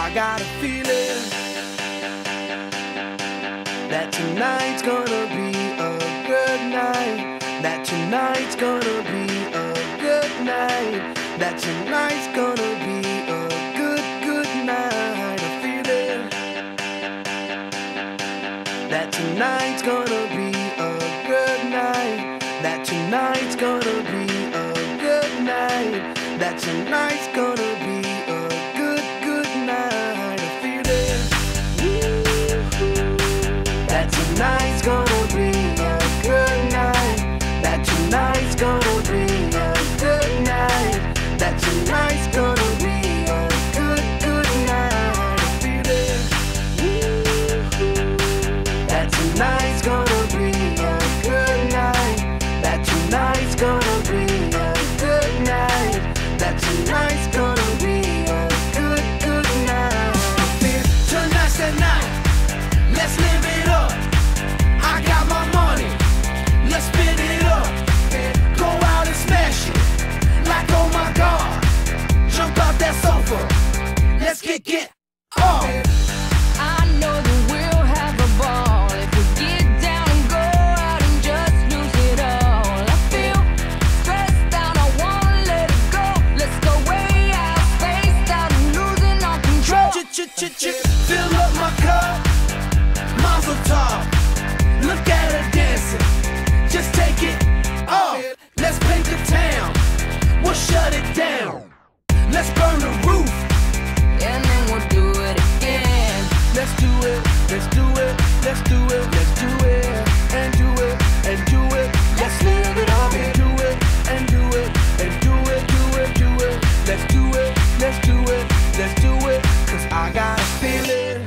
I got a feeling that tonight's gonna be a good night. That tonight's gonna be a good night. That tonight's gonna be a good night. A feeling that tonight's gonna be a good night. That tonight's gonna be a good night. That tonight's gonna be a good night. A feeling that tonight's gonna be a good night. That tonight's gonna be a good night. That tonight's gonna be a good night. A feeling that tonight's gonna be a good night. That tonight's gonna be a good night. That tonight's gonna be a good night. Tonight's the night. Let's live it up. I got my money. Let's spin it up. Go out and smash it. Like oh my God. Jump out that sofa. Let's get off. I know that we'll have a ball if we get down and go out and just lose it all. I feel stressed out, I wanna let it go. Let's go way out, spaced out and losing all control. Fill up my cup, Mazel tov. Look at her dancing, just take it off. Let's paint the town, we'll shut it down. Let's burn the roof, And then we'll do it again. let's do it, let's do it, let's do it, let's do it, and do it, and do it. Let's live it up and do it, and do it, and do it, do it, do it. Let's do it, let's do it, let's do it. Cause I got a feeling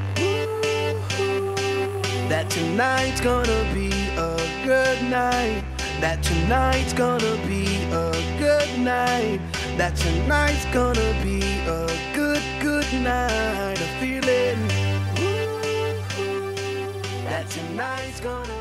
that tonight's gonna be a good night. That tonight's gonna be a good night. That tonight's gonna be a good night. A feeling that tonight's gonna